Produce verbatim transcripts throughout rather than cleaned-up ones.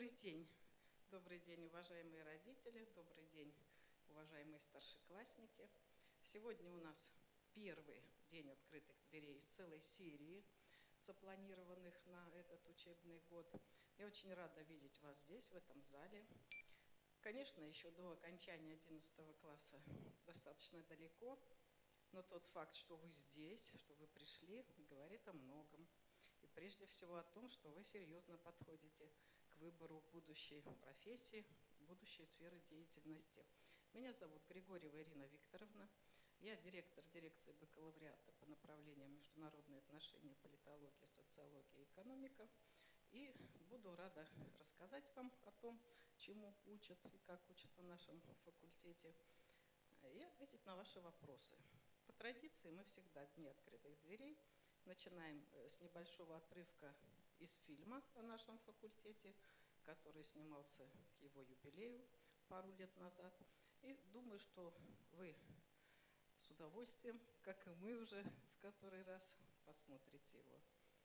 Добрый день. Добрый день, уважаемые родители. Добрый день, уважаемые старшеклассники. Сегодня у нас первый день открытых дверей из целой серии, запланированных на этот учебный год. Я очень рада видеть вас здесь, в этом зале. Конечно, еще до окончания одиннадцатого класса достаточно далеко, но тот факт, что вы здесь, что вы пришли, говорит о многом. И прежде всего о том, что вы серьезно подходите к выбору будущей профессии, будущей сферы деятельности. Меня зовут Григорьева Ирина Викторовна. Я директор дирекции бакалавриата по направлениям международные отношения, политология, социология и экономика. И буду рада рассказать вам о том, чему учат и как учат на нашем факультете, и ответить на ваши вопросы. По традиции мы всегда дни открытых дверей начинаем с небольшого отрывка из фильма о нашем факультете, который снимался к его юбилею пару лет назад. И думаю, что вы с удовольствием, как и мы уже в который раз, посмотрите его.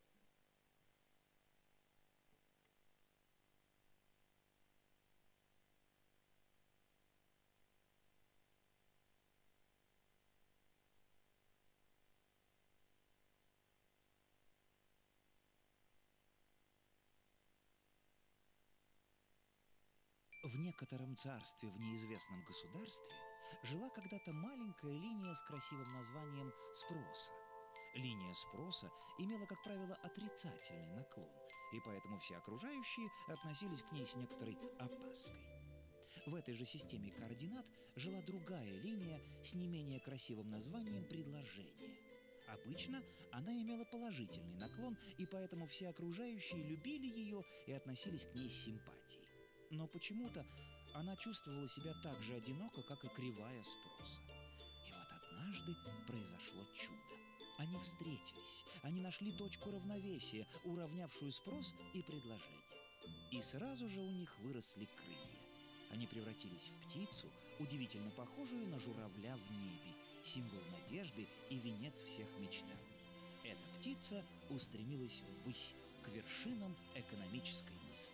В некотором царстве в неизвестном государстве жила когда-то маленькая линия с красивым названием «Спроса». Линия спроса имела, как правило, отрицательный наклон, и поэтому все окружающие относились к ней с некоторой опаской. В этой же системе координат жила другая линия с не менее красивым названием «Предложение». Обычно она имела положительный наклон, и поэтому все окружающие любили ее и относились к ней с симпатией. Но почему-то она чувствовала себя так же одиноко, как и кривая спроса. И вот однажды произошло чудо. Они встретились, они нашли точку равновесия, уравнявшую спрос и предложение. И сразу же у них выросли крылья. Они превратились в птицу, удивительно похожую на журавля в небе, символ надежды и венец всех мечтаний. Эта птица устремилась ввысь, к вершинам экономической мысли.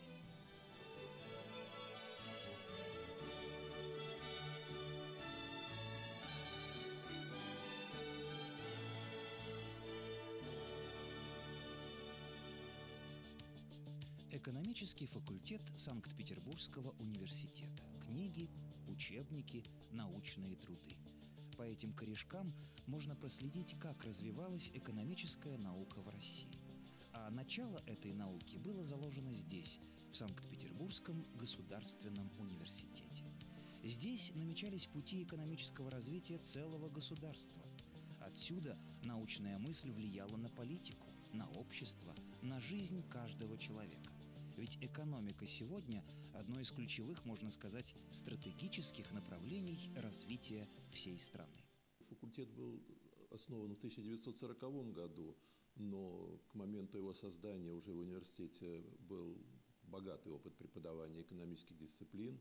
Экономический факультет Санкт-Петербургского университета. Книги, учебники, научные труды. По этим корешкам можно проследить, как развивалась экономическая наука в России. А начало этой науки было заложено здесь, в Санкт-Петербургском государственном университете. Здесь намечались пути экономического развития целого государства. Отсюда научная мысль влияла на политику, на общество, на жизнь каждого человека. Ведь экономика сегодня – одно из ключевых, можно сказать, стратегических направлений развития всей страны. Факультет был основан в тысяча девятьсот сороковом году, но к моменту его создания уже в университете был богатый опыт преподавания экономических дисциплин.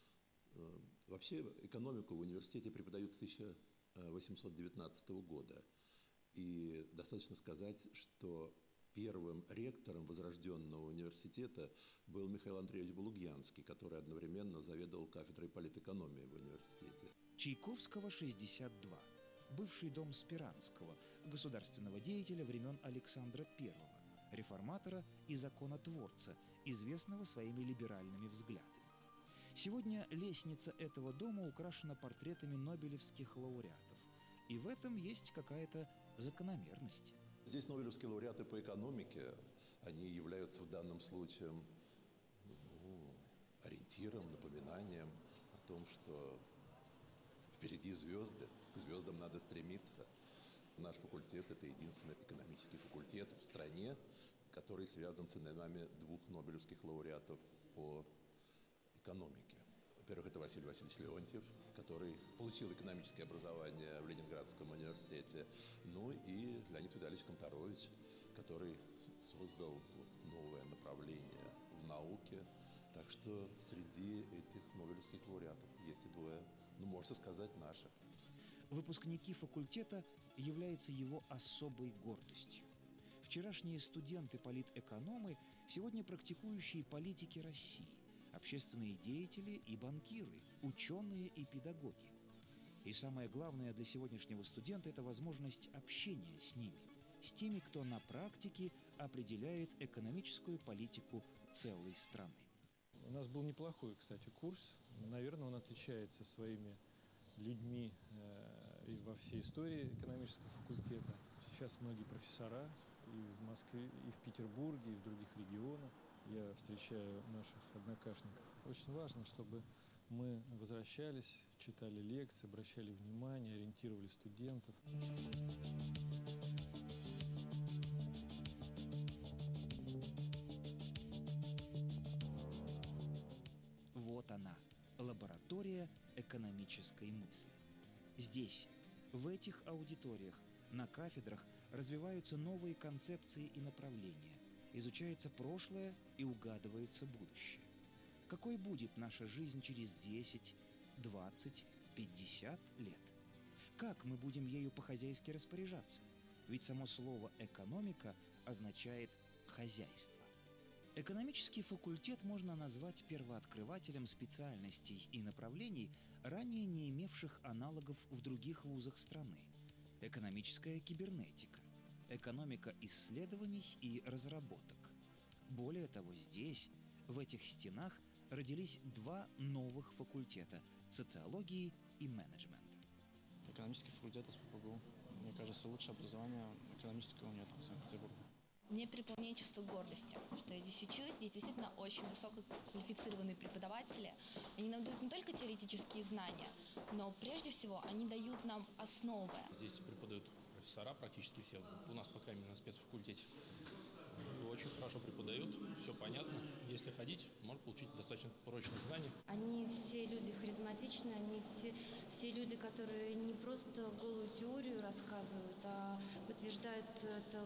Вообще экономику в университете преподают с тысяча восемьсот девятнадцатого года. И достаточно сказать, что первым ректором возрожденного университета был Михаил Андреевич Булугьянский, который одновременно заведовал кафедрой политэкономии в университете. Чайковского, шестьдесят два. Бывший дом Спиранского, государственного деятеля времен Александра Первого, реформатора и законотворца, известного своими либеральными взглядами. Сегодня лестница этого дома украшена портретами нобелевских лауреатов. И в этом есть какая-то закономерность. Здесь нобелевские лауреаты по экономике, они являются в данном случае ну, ориентиром, напоминанием о том, что впереди звезды, к звездам надо стремиться. Наш факультет – это единственный экономический факультет в стране, который связан с именами двух нобелевских лауреатов по экономике. Во-первых, это Василий Васильевич Леонтьев, который получил экономическое образование в Ленинградском университете, ну и Леонид Витальевич Канторович, который создал новое направление в науке. Так что среди этих нобелевских лауреатов есть и двое, ну, можно сказать, наших. Выпускники факультета являются его особой гордостью. Вчерашние студенты-политэкономы сегодня практикующие политики России, общественные деятели и банкиры, ученые и педагоги. И самое главное для сегодняшнего студента – это возможность общения с ними, с теми, кто на практике определяет экономическую политику целой страны. У нас был неплохой, кстати, курс. Наверное, он отличается своими людьми э, во всей истории экономического факультета. Сейчас многие профессора и в Москве, и в Петербурге, и в других регионах. Я встречаю наших однокашников. Очень важно, чтобы мы возвращались, читали лекции, обращали внимание, ориентировали студентов. Вот она, лаборатория экономической мысли. Здесь, в этих аудиториях, на кафедрах развиваются новые концепции и направления, изучается прошлое и угадывается будущее. Какой будет наша жизнь через десять, двадцать, пятьдесят лет? Как мы будем ею по-хозяйски распоряжаться? Ведь само слово «экономика» означает «хозяйство». Экономический факультет можно назвать первооткрывателем специальностей и направлений, ранее не имевших аналогов в других вузах страны. Экономическая кибернетика, экономика исследований и разработок. Более того, здесь, в этих стенах, родились два новых факультета – социологии и менеджмента. Экономический факультет СПбГУ. Мне кажется, лучшее образование экономического нет в Санкт-Петербурге. Мне переполняет чувство гордости, что я здесь учусь. Здесь действительно очень высококвалифицированные преподаватели. Они нам дают не только теоретические знания, но прежде всего они дают нам основы. Здесь преподают профессора практически все. У нас, по крайней мере, на спецфакультете. Очень хорошо преподают, все понятно. Если ходить, можно получить достаточно прочные знания. Они все люди харизматичные, они все, все люди, которые не просто голую теорию рассказывают, а подтверждают это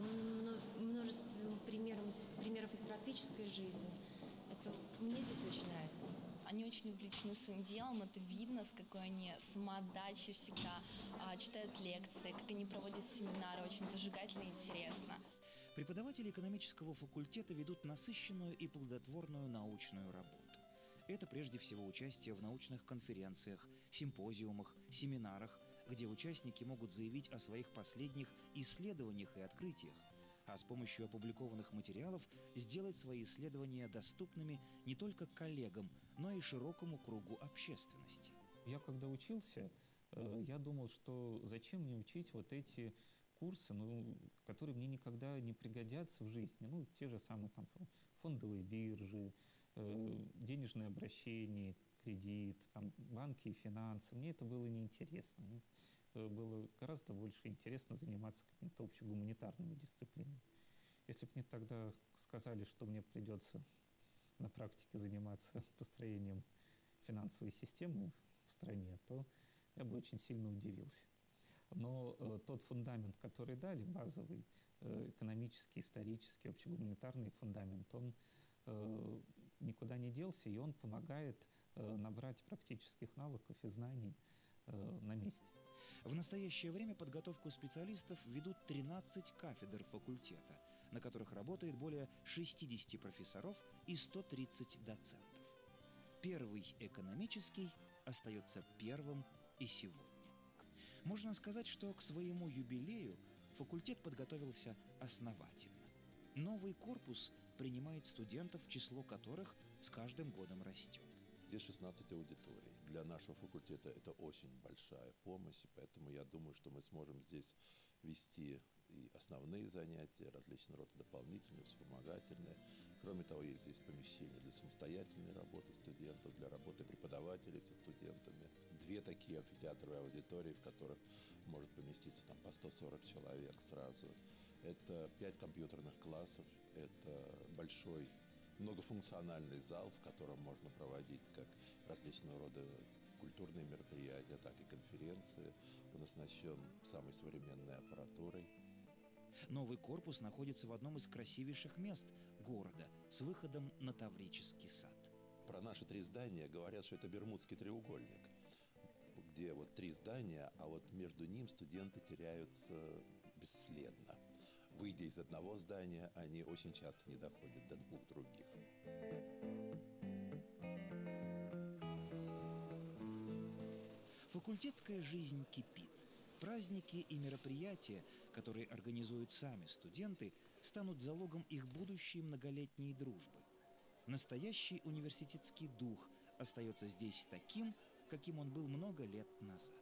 множеством примеров, примеров из практической жизни. Это мне здесь очень нравится. Они очень увлечены своим делом, это видно, с какой они самоотдачей всегда а, читают лекции, как они проводят семинары, очень зажигательно и интересно. Преподаватели экономического факультета ведут насыщенную и плодотворную научную работу. Это прежде всего участие в научных конференциях, симпозиумах, семинарах, где участники могут заявить о своих последних исследованиях и открытиях, а с помощью опубликованных материалов сделать свои исследования доступными не только коллегам, но и широкому кругу общественности. Я когда учился, я думал, что зачем мне учить вот эти курсы, ну, которые мне никогда не пригодятся в жизни. Ну, те же самые там фондовые биржи, э, денежное обращение, кредит, там, банки и финансы. Мне это было неинтересно. Мне э, было гораздо больше интересно заниматься какими-то общегуманитарными дисциплинами. Если бы мне тогда сказали, что мне придется на практике заниматься построением финансовой системы в стране, то я бы очень сильно удивился. Но э, тот фундамент, который дали, базовый, э, экономический, исторический, общегуманитарный фундамент, он э, никуда не делся, и он помогает э, набрать практических навыков и знаний э, на месте. В настоящее время подготовку специалистов ведут тринадцать кафедр факультета, на которых работает более шестидесяти профессоров и ста тридцати доцентов. Первый экономический остается первым и сегодня. Можно сказать, что к своему юбилею факультет подготовился основательно. Новый корпус принимает студентов, число которых с каждым годом растет. Здесь шестнадцать аудиторий. Для нашего факультета это очень большая помощь, поэтому я думаю, что мы сможем здесь вести и основные занятия, различные рода дополнительные, вспомогательные. Кроме того, есть здесь помещения для самостоятельной работы студентов, для работы преподавателей со студентами. Две такие амфитеатровые аудитории, в которых может поместиться там по сто сорок человек сразу. Это пять компьютерных классов, это большой многофункциональный зал, в котором можно проводить как различного рода культурные мероприятия, так и конференции. Он оснащен самой современной аппаратурой. Новый корпус находится в одном из красивейших мест города с выходом на Таврический сад. Про наши три здания говорят, что это Бермудский треугольник, где вот три здания, а вот между ним студенты теряются бесследно. Выйдя из одного здания, они очень часто не доходят до двух других. Факультетская жизнь кипит. Праздники и мероприятия, которые организуют сами студенты, станут залогом их будущей многолетней дружбы. Настоящий университетский дух остается здесь таким, каким он был много лет назад.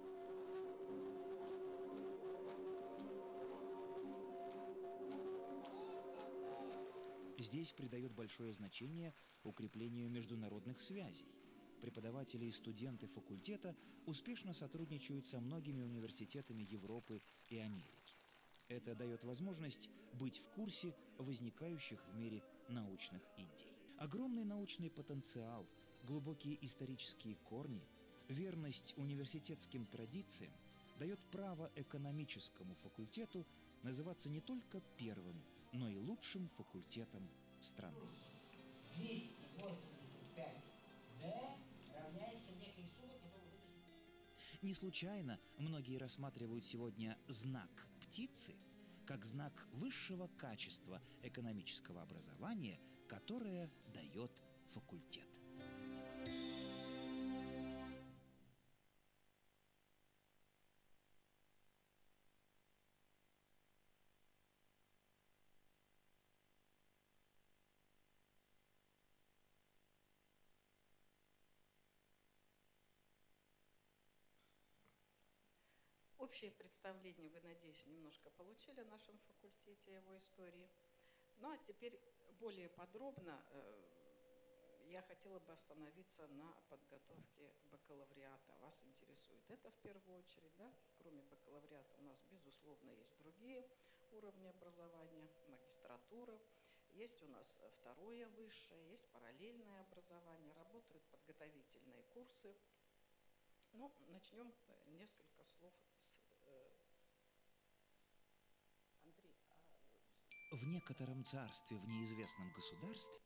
Здесь придают большое значение укреплению международных связей. Преподаватели и студенты факультета успешно сотрудничают со многими университетами Европы и Америки. Это дает возможность быть в курсе возникающих в мире научных идей. Огромный научный потенциал, глубокие исторические корни, верность университетским традициям дает право экономическому факультету называться не только первым, но и лучшим факультетом страны. двести восемьдесят пять дэ равняется некой сумме, которую вы... Не случайно многие рассматривают сегодня знак птицы как знак высшего качества экономического образования, которое дает факультет. Общее представление вы, надеюсь, немножко получили о нашем факультете, его истории. Ну а теперь более подробно э, я хотела бы остановиться на подготовке бакалавриата. Вас интересует это в первую очередь, да? Кроме бакалавриата у нас, безусловно, есть другие уровни образования, магистратура. Есть у нас второе высшее, есть параллельное образование, работают подготовительные курсы. Ну, начнем несколько слов с э, Андрей. А... В некотором царстве в неизвестном государстве.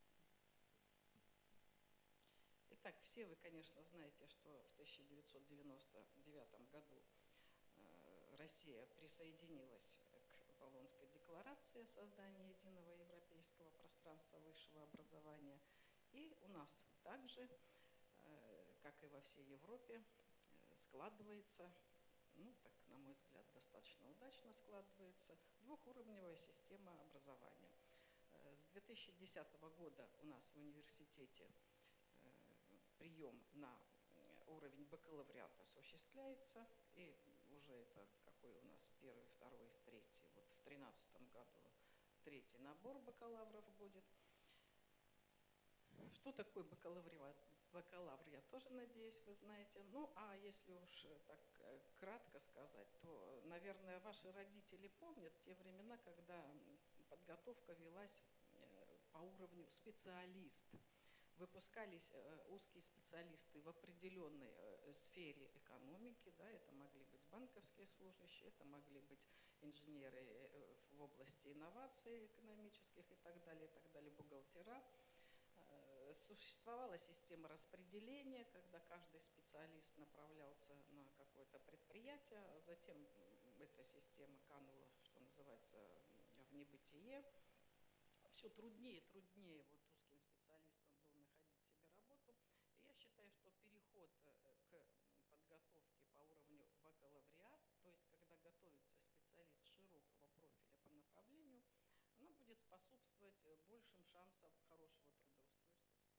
Итак, все вы, конечно, знаете, что в тысяча девятьсот девяносто девятом году э, Россия присоединилась к Болонской декларации о создании единого европейского пространства высшего образования. И у нас также, как и во всей Европе, складывается, ну, так, на мой взгляд, достаточно удачно складывается, двухуровневая система образования. С две тысячи десятого года у нас в университете прием на уровень бакалавриата осуществляется, и уже это какой у нас первый, второй, третий, вот в две тысячи тринадцатом году третий набор бакалавров будет. Что такое бакалавриат? Бакалавр, я тоже надеюсь, вы знаете. Ну, а если уж так кратко сказать, то, наверное, ваши родители помнят те времена, когда подготовка велась по уровню специалист. Выпускались узкие специалисты в определенной сфере экономики, да, это могли быть банковские служащие, это могли быть инженеры в области инноваций экономических и так далее, и так далее, бухгалтера. Существовала система распределения, когда каждый специалист направлялся на какое-то предприятие, а затем эта система канула, что называется, в небытие. Все труднее и труднее вот узким специалистам было находить себе работу. И я считаю, что переход к подготовке по уровню бакалавриат, то есть когда готовится специалист широкого профиля по направлению, она будет способствовать большим шансам хорошего трудоустройства.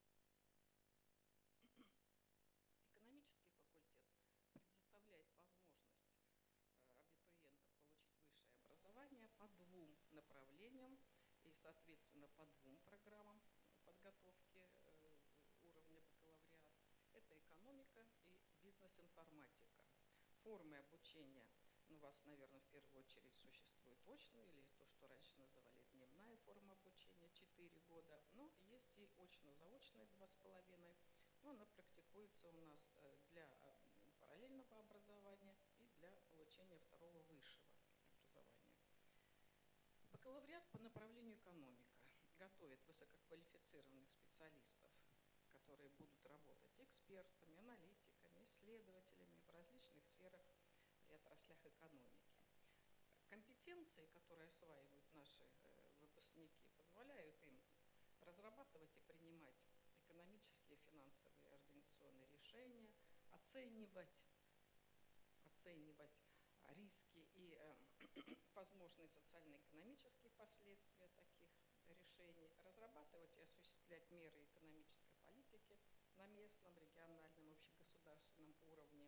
Экономический факультет предоставляет возможность абитуриентам получить высшее образование по двум направлениям и, соответственно, по двум программам подготовки уровня бакалавриат. Это экономика и бизнес-информатика. Формы обучения, ну, у вас, наверное, в первую очередь существует очная или то, что раньше называли дневная форма обучения, четыре года, но есть и очно-заочная два с половиной. Но она практикуется у нас для параллельного образования и для получения второго высшего образования. Бакалавриат по направлению экономика готовит высококвалифицированных специалистов, которые будут работать экспертами, аналитиками, исследователями в различных сферах и отраслях экономики. Компетенции, которые осваивают наши э, выпускники позволяют им разрабатывать и принимать экономические, финансовые, организационные решения, оценивать, оценивать риски и э, возможные социально-экономические последствия таких решений, разрабатывать и осуществлять меры экономической политики на местном, региональном, общегосударственном уровне.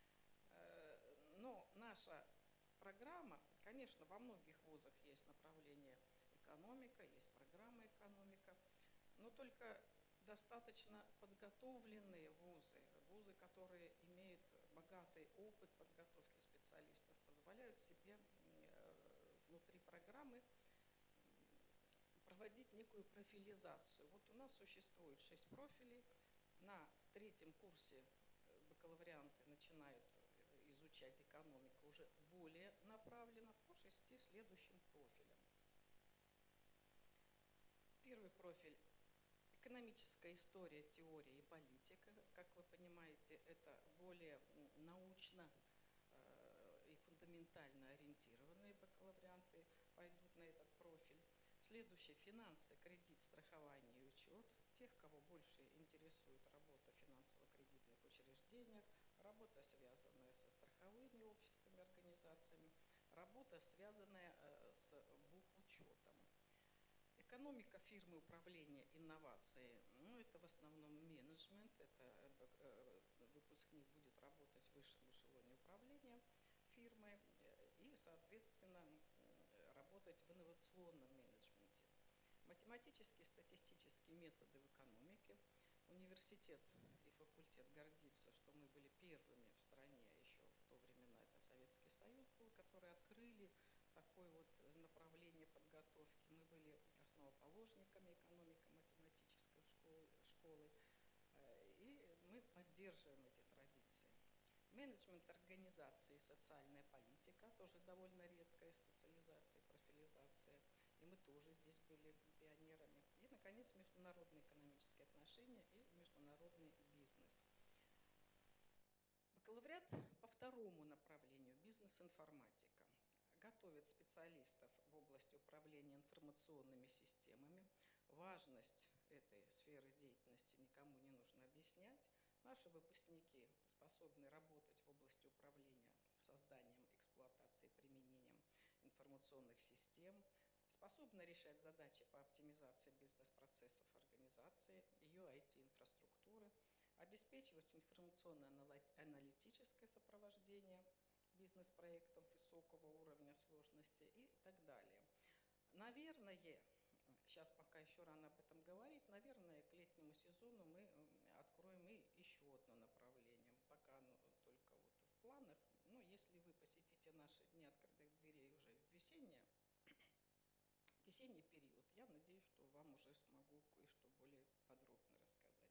Но наша программа, конечно, во многих вузах есть направление экономика, есть программа экономика, но только достаточно подготовленные вузы, вузы, которые имеют богатый опыт подготовки специалистов, позволяют себе внутри программы проводить некую профилизацию. Вот у нас существует шесть профилей. На третьем курсе бакалаврианты начинают изучать экономику уже более направленно по шести следующим профилям. Первый профиль – экономическая история, теория и политика. Как вы понимаете, это более научно и фундаментально ориентированные бакалаврианты пойдут на этот профиль. Следующий – финансы, кредит, страхование и учет. Тех, кого больше интересует работа в финансово-кредитных учреждениях, работа, связанная со страховыми обществами, организациями, работа, связанная с бухучетом. Экономика фирмы, управления, инновации, ну, это в основном менеджмент, это выпускник будет работать в высшем эшелоне управления фирмой и, соответственно, работать в инновационном менеджменте. Математические и статистические методы в экономике. Университет и факультет гордится, что мы были первыми в стране, еще в то времена это Советский Союз был, которые открыли такое вот направление подготовки. Мы были основоположниками экономико-математической школы, школы, и мы поддерживаем эти традиции. Менеджмент организации и социальная политика, тоже довольно редкая специализация, профилизация, и мы тоже здесь были пионерами. И, наконец, международные экономические отношения и международный бизнес. Бакалавриат по второму направлению – бизнес-информатика. Готовит специалистов в области управления информационными системами. Важность этой сферы деятельности никому не нужно объяснять. Наши выпускники способны работать в области управления созданием, эксплуатацией, применением информационных систем, способны решать задачи по оптимизации бизнес-процессов организации, ее ай ти-инфраструктуры, обеспечивать информационно-аналитическое сопровождение бизнес-проектов высокого уровня сложности и так далее. Наверное, сейчас пока еще рано об этом говорить, наверное, к летнему сезону мы откроем и еще одно направление, пока оно только вот в планах. Но если вы посетите наши дни открытых дверей уже в весеннее, весенний период, я надеюсь, что вам уже смогу кое-что более подробно рассказать.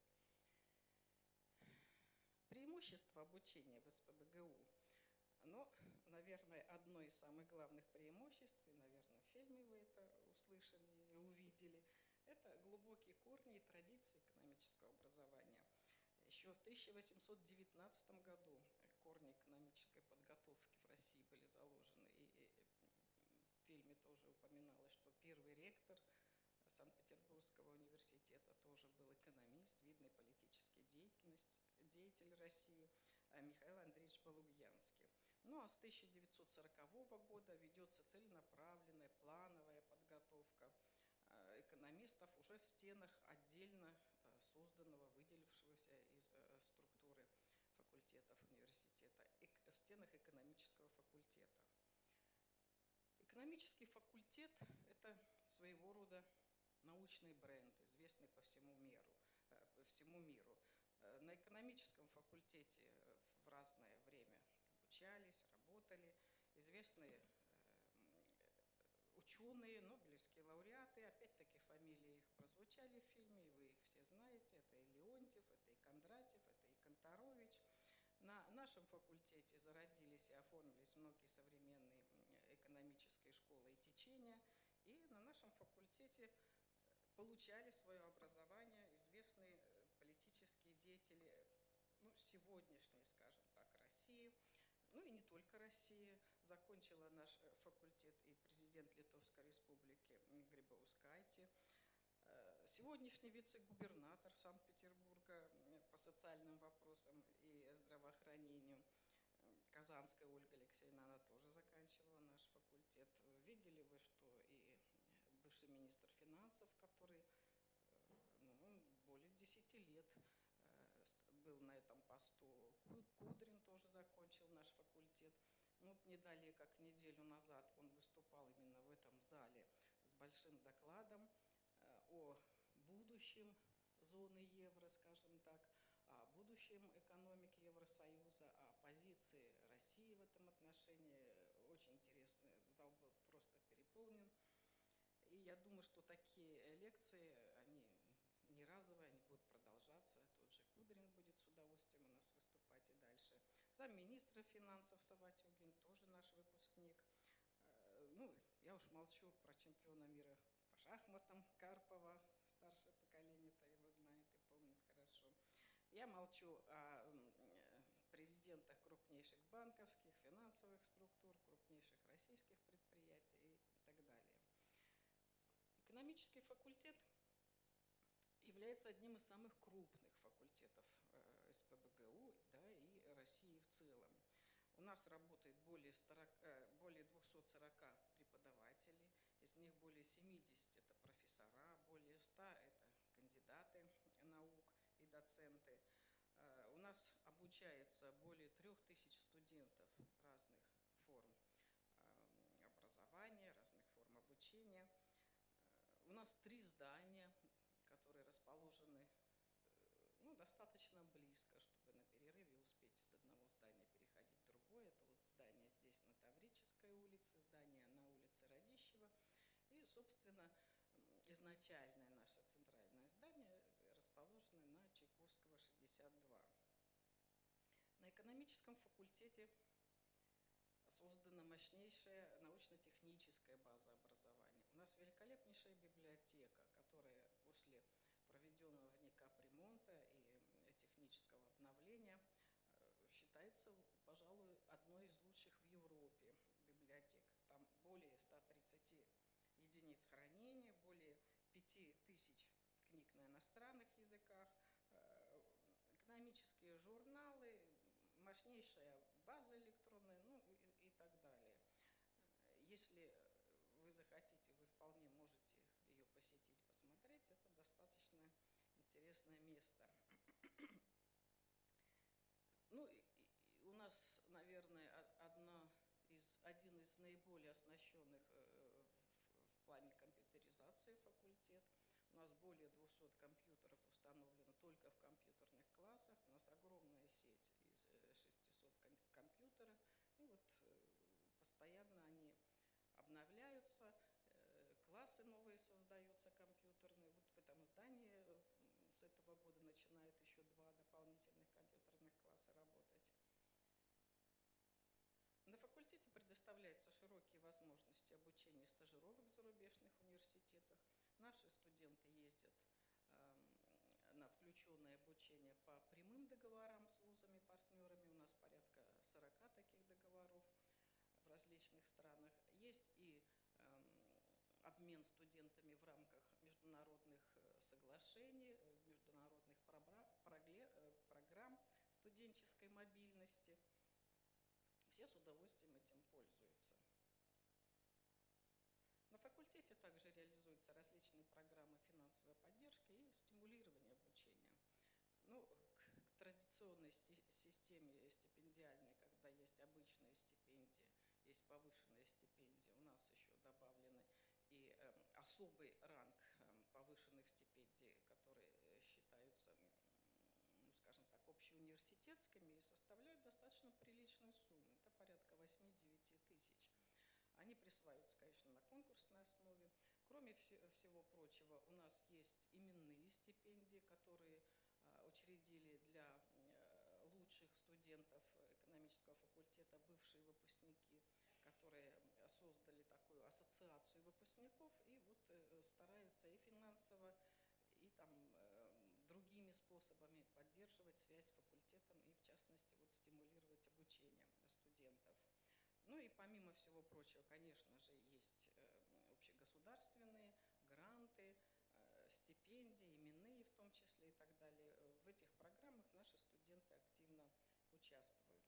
Преимущество обучения в эс пэ бэ гэ у. Но, наверное, одно из самых главных преимуществ, и, наверное, в фильме вы это услышали и увидели, это глубокие корни и традиции экономического образования. Еще в тысяча восемьсот девятнадцатом году корни экономической подготовки в России были заложены, и в фильме тоже упоминалось, что первый ректор Санкт-Петербургского университета тоже был экономист, видный политический деятель России Михаил Андреевич Балугьянский. Ну а с тысяча девятьсот сорокового года ведется целенаправленная, плановая подготовка экономистов уже в стенах отдельно созданного, выделившегося из структуры факультетов университета, в стенах экономического факультета. Экономический факультет – это своего рода научный бренд, известный по всему миру. По всему миру. На экономическом факультете в разное время обучались, работали известные ученые, нобелевские лауреаты. Опять-таки фамилии их прозвучали в фильме, и вы их все знаете. Это и Леонтьев, это и Кондратьев, это и Конторович. На нашем факультете зародились и оформились многие современные экономические школы и течения. И на нашем факультете получали свое образование известные политические деятели, ну, сегодняшней, скажем так, России, ну и не только России. Закончила наш факультет и президент Литовской Республики запускайте. Сегодняшний вице-губернатор Санкт-Петербурга по социальным вопросам и здравоохранению Казанская Ольга Алексеевна, она тоже заканчивала наш факультет. Видели вы, что и бывший министр финансов, который ну, более десяти лет был на этом посту, Кудрин тоже закончил наш факультет. Ну, вот не далее, как неделю назад, он выступал именно в этом зале с большим докладом о будущем зоны евро, скажем так, о будущем экономики Евросоюза, о позиции России в этом отношении. Очень интересно, зал был просто переполнен. И я думаю, что такие лекции, они не разовые, они будут продолжаться. Тот же Кудрин будет с удовольствием у нас выступать и дальше. Замминистра финансов Саватюгин, тоже наш выпускник. Ну, я уж молчу про чемпиона мира по шахматам Карпова. Старшее поколение-то его знает и помнит хорошо. Я молчу о президентах крупнейших банковских, финансовых структур, крупнейших российских предприятий и так далее. Экономический факультет является одним из самых крупных факультетов СПбГУ, да, и России в целом. У нас работает более, сорока, более двухсот сорока преподавателей, из них более семидесяти это профессора, более ста это кандидаты наук и доценты. У нас обучается более трех тысяч студентов разных форм образования, разных форм обучения. У нас три здания, которые расположены ну, достаточно близко, чтобы на перерыве успеть из одного здания переходить в другое. Это вот здание здесь на Таврической улице, здание на улице Радищева. И, собственно, изначальное наше центральное здание расположено на Чайковского, шестьдесят два. На экономическом факультете создана мощнейшая научно-техническая база образования. У нас великолепнейшая библиотека, которая после проведенного в ней капремонта и технического обновления считается, пожалуй, одной из лучших в Европе библиотек. Там более ста тридцати единиц хранения, более пяти тысяч книг на иностранных языках, экономические журналы, мощнейшая база электронная, ну и, и так далее. Если вы захотите, вы вполне можете ее посетить, посмотреть. Это достаточно интересное место. Ну, и, и у нас, наверное, одна из, один из наиболее оснащенных э, в, в плане компьютеризации факультет. У нас более двухсот компьютеров установлено только в компьютерных классах. У нас огромная сеть из шестисот компьютеров. И вот э, постоянно они обновляются, классы новые создаются компьютерные. Вот в этом здании с этого года начинает еще два дополнительных компьютерных класса работать. На факультете предоставляются широкие возможности обучения и стажировок в зарубежных университетах. Наши студенты ездят э, на включенное обучение по прямым договорам с вузами-партнерами. У нас порядка сорока таких договоров в различных странах. Есть и э, обмен студентами в рамках международных соглашений, международных программ студенческой мобильности. Все с удовольствием этим пользуются. На факультете также реализуются различные программы финансовой поддержки и стимулирования обучения. Ну, к, к традиционной системе стипендиальной, когда есть обычные стипендии, есть повышенные стипендии, у нас еще добавлены и э, особый ранг э, повышенных стипендий, которые э, считаются, ну, скажем так, общеуниверситетскими и составляют достаточно приличные суммы. Это порядка восьми-девяти тысяч. Они присваиваются, конечно, на конкурсной основе. Кроме вс- всего прочего, у нас есть именные стипендии, которые э, учредили для э, лучших студентов экономического факультета бывшие выпускники, которые создали такую ассоциацию выпускников и вот э, стараются и финансово, и там э, другими способами поддерживать связь с факультетом и, в частности, вот стимулировать обучение студентов. Ну и помимо всего прочего, конечно же, есть э, общегосударственные гранты, том числе и так далее. В этих программах наши студенты активно участвуют.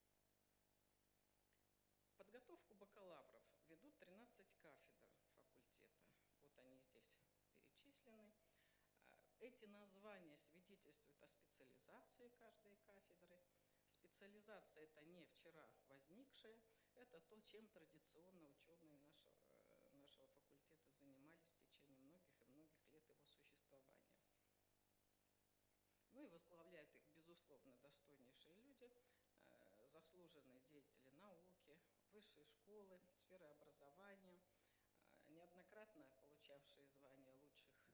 Подготовку бакалавров ведут тринадцать кафедр факультета. Вот они здесь перечислены. Эти названия свидетельствуют о специализации каждой кафедры. Специализация – это не вчера возникшая, это то, чем традиционно ученые нашего, нашего факультета занимались в течение многих и многих лет его существования. Ну и возглавляют их, безусловно, достойнейшие люди, заслуженные деятели науки, высшей школы, сферы образования, неоднократно получавшие звания лучших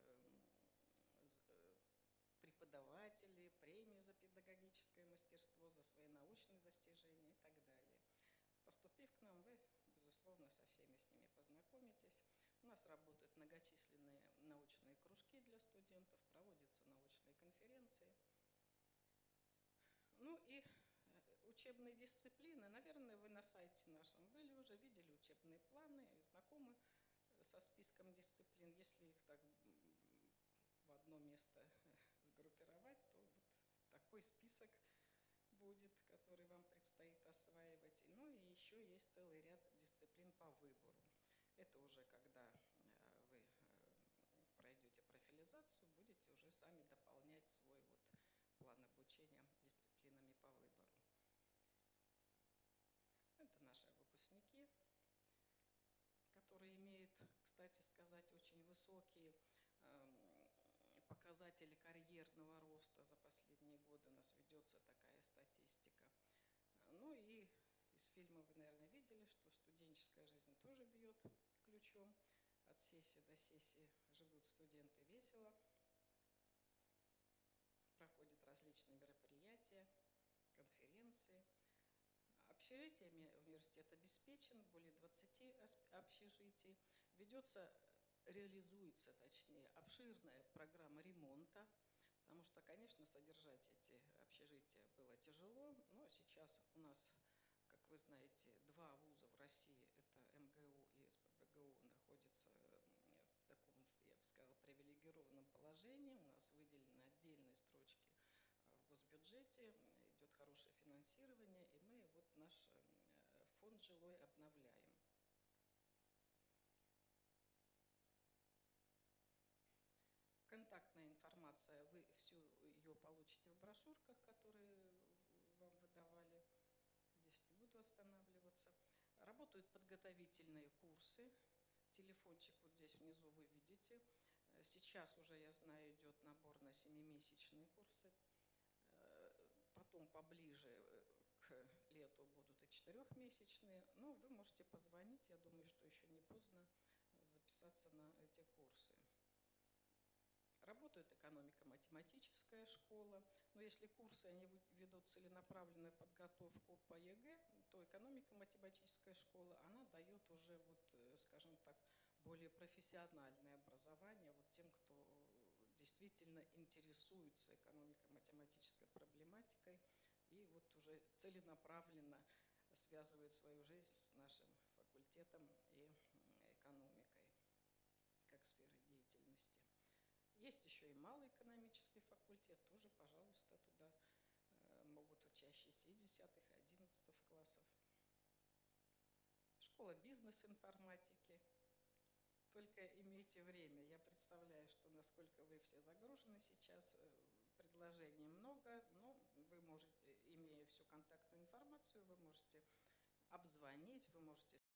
преподавателей, премии за педагогическое мастерство, за свои научные достижения и так далее. Поступив к нам, вы, безусловно, со всеми с ними познакомитесь. У нас работают многочисленные научные кружки для студентов, проводятся научные конференции. Ну и учебные дисциплины. Наверное, вы на сайте нашем были уже, видели учебные планы, знакомы со списком дисциплин. Если их так в одно место сгруппировать, то вот такой список будет, который вам предстоит осваивать. Ну и еще есть целый ряд дисциплин по выбору. Это уже когда вы пройдете профилизацию, будете уже сами дополнять свой вот план обучения дисциплинами по выбору. Это наши выпускники, которые имеют, кстати сказать, очень высокие э, показатели карьерного роста. За последние годы у нас ведется такая статистика. Ну и из фильма вы, наверное, видели, что студенческая жизнь тоже бьет ключом. От сессии до сессии живут студенты весело. Проходят различные мероприятия, конференции. Общежитиями университет обеспечен, более двадцати общежитий. Ведется, реализуется, точнее, обширная программа ремонта, потому что, конечно, содержать эти общежития было тяжело, но сейчас у нас, как вы знаете, два вуза в России, это эм гэ у и эс пэ бэ гэ у, находятся в таком, я бы сказала, привилегированном положении. У нас выделены отдельные строчки в госбюджете, идет хорошее финансирование, и мы вот наш фонд жилой обновляем. Контактная информация, вы всю ее получите в брошюрках, которые вам выдавали. Здесь не буду останавливаться. Работают подготовительные курсы. Телефончик вот здесь внизу вы видите. Сейчас уже, я знаю, идет набор на семимесячные курсы. Потом поближе к лету будут и четырехмесячные. Но вы можете позвонить, я думаю, что еще не поздно записаться на эти курсы. Работает экономико-математическая школа, но если курсы они ведут целенаправленную подготовку по е гэ, то экономико-математическая школа, она дает уже, вот, скажем так, более профессиональное образование вот тем, кто действительно интересуется экономико-математической проблематикой и вот уже целенаправленно связывает свою жизнь с нашим факультетом и экономикой как сферой деятельности. Есть еще и малый экономический факультет, тоже, пожалуйста, туда могут учащиеся и десятых, и одиннадцатых классов. Школа бизнес-информатики. Только имейте время. Я представляю, что насколько вы все загружены сейчас, предложений много, но вы можете, имея всю контактную информацию, вы можете обзвонить, вы можете